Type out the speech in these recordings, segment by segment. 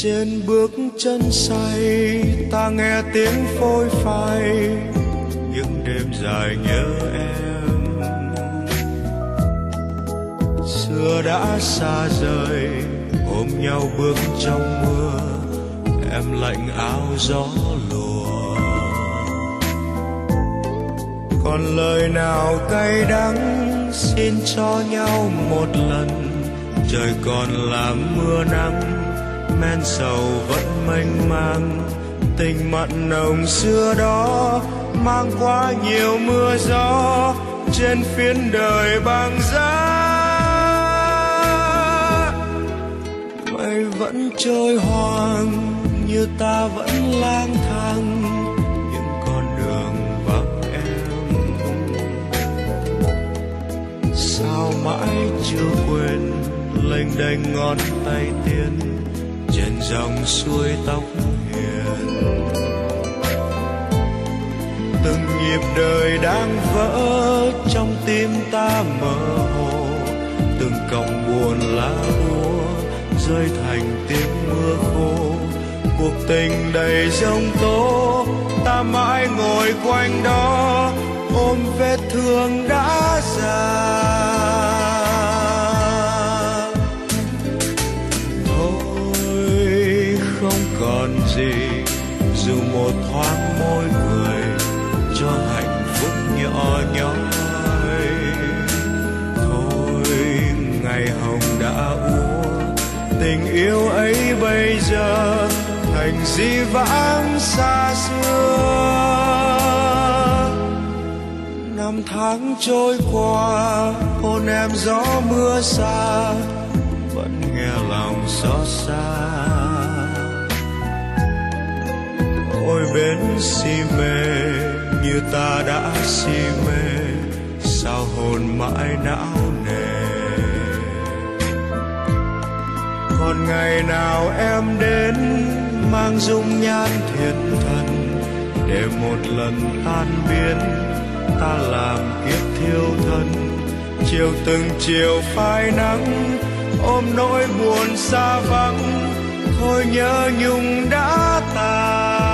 Trên bước chân say ta nghe tiếng phôi phai, những đêm dài nhớ em. Xưa đã xa rời, ôm nhau bước trong mưa, em lạnh áo gió lùa. Còn lời nào cay đắng xin cho nhau một lần, trời còn làm mưa nắng, men sầu vẫn mênh mang. Tình mặn nồng xưa đó mang quá nhiều mưa gió trên phiến đời băng giá. Mây vẫn trôi hoang như ta vẫn lang thang những con đường vắng em. Sao mãi chưa quên lênh đênh ngón tay tiến trên dòng suối tóc hiền. Từng nhịp đời đang vỡ trong tim ta mơ hồ, từng cọng buồn lá úa rơi thành tiếng mưa khô. Cuộc tình đầy giông tố, ta mãi ngồi quanh đó ôm vết thương đã già. Thôi không còn gì, dù một thoáng môi cười cho hạnh phúc nhỏ nhói. Thôi ngày hồng đã úa, tình yêu ấy bây giờ thành dĩ vãng xa xưa. Năm tháng trôi qua, hôn em gió mưa xa, vẫn nghe lòng xót xa. Ôi bến si mê như ta đã si mê, sao hồn mãi não nề. Còn ngày nào em đến mang dung nhan thiên thần, để một lần tan biến ta làm kiếp thiêu thân. Chiều từng chiều phai nắng, ôm nỗi buồn xa vắng, thôi nhớ nhung đã tàn.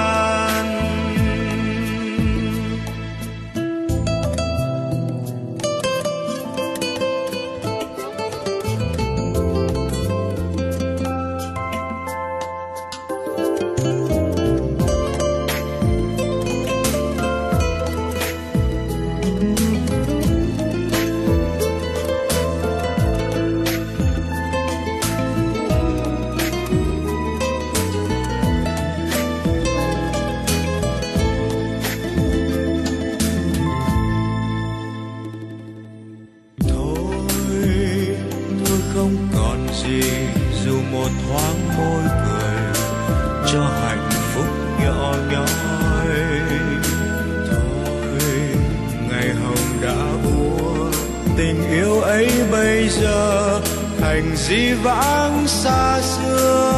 Dĩ vãng xa xưa.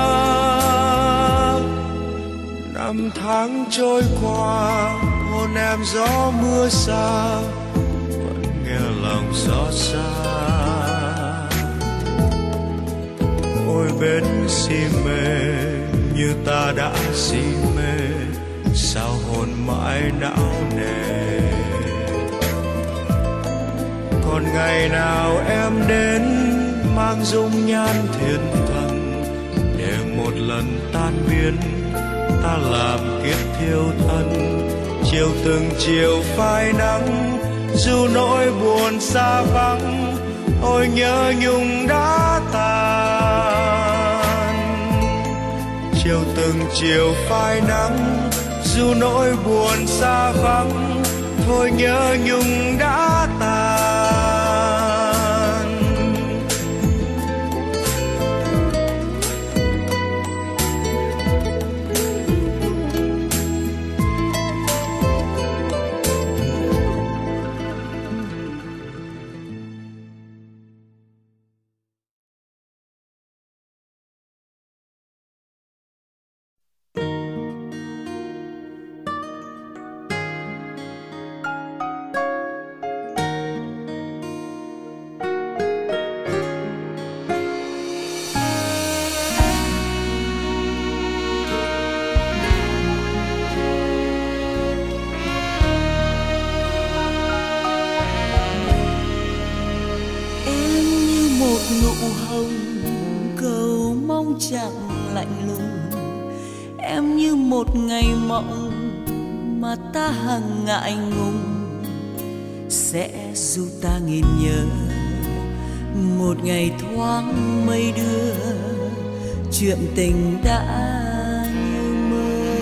Năm tháng trôi qua, hôn em gió mưa xa, vẫn nghe lòng xót xa. Ôi bến si mê như ta đã si mê, sao hồn mãi não nề. Còn ngày nào em đến mang dung nhan thiên thần, để một lần tan biến ta làm kiếp thiêu thân. Chiều từng chiều phai nắng, dù nỗi buồn xa vắng, ôi nhớ nhung đã tàn. Chiều từng chiều phai nắng, dù nỗi buồn xa vắng, thôi nhớ nhung đã tàn. hồng, cầu mong chẳng lạnh lùng. Em như một ngày mộng mà ta hằng ngại ngùng, sẽ dù ta nghìn nhớ một ngày thoáng mây đưa chuyện tình đã như mơ.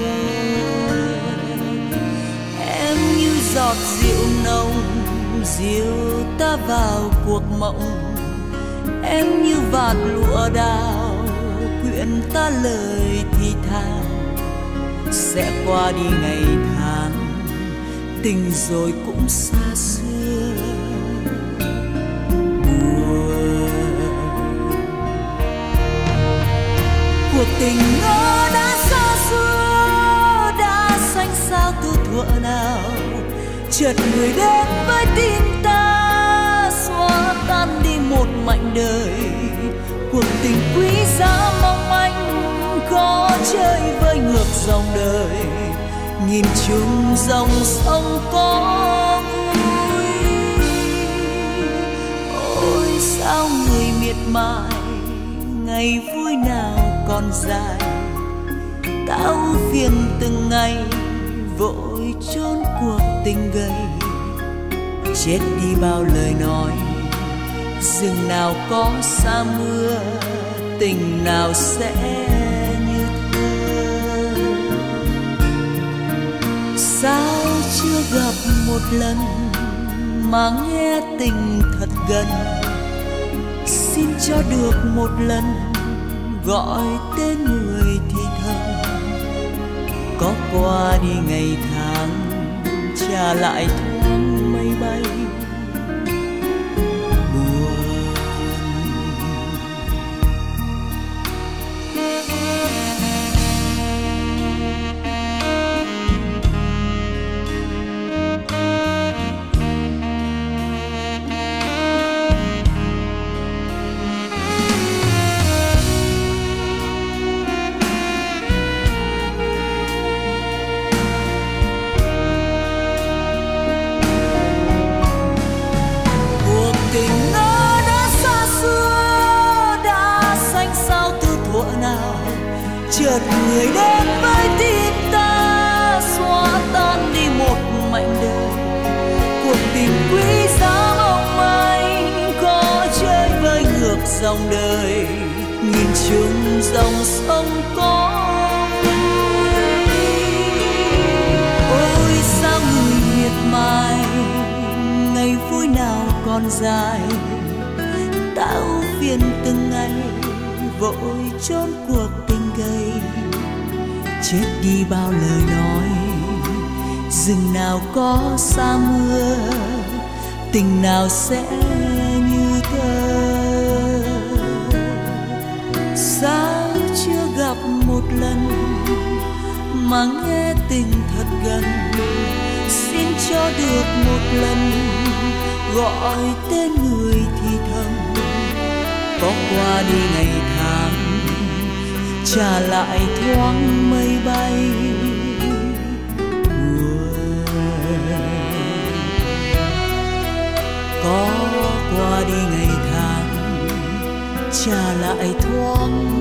Em như giọt rượu nồng dìu ta vào cuộc mộng, em như vạt lụa đào quyện ta lời thì thào. Sẽ qua đi ngày tháng, tình rồi cũng xa xưa. Cuộc tình ngỡ đã xa xưa, đã xanh sao từ thuở nào. Chợt người đến với tim ta, xóa tan đi một mảnh đời. Cuộc tình quý giá mong manh, có chơi với ngược dòng đời. Nhìn chung dòng sông có vui. Ôi sao người miệt mài, ngày vui nào còn dài. Ta ưu phiền từng ngày, vội trốn cuộc tình gầy. Chết đi bao lời nói, rừng nào có xa mưa, tình nào sẽ như thơ. Sao chưa gặp một lần mà nghe tình thật gần. Xin cho được một lần gọi tên người thì thầm. Có qua đi ngày tháng, trả lại thoáng mây bay. Chợt người đến với tim ta, xóa tan đi một mảnh đời. Cuộc tình quý giá mong manh, có chơi với ngược dòng đời. Nhìn chung dòng sông có vui. Ôi sao người miệt mài, ngày vui nào còn dài. Ta ưu phiền từng ngày, vội trốn cuộc tình gầy. Chết đi bao lời nói, rừng nào có xa mưa, tình nào sẽ như thơ. Sao chưa gặp một lần mà nghe tình thật gần. Xin cho được một lần gọi tên người thì thầm. Có qua đi ngày tháng, trả lại thoáng mây bay. Có qua đi ngày tháng, trả lại thoáng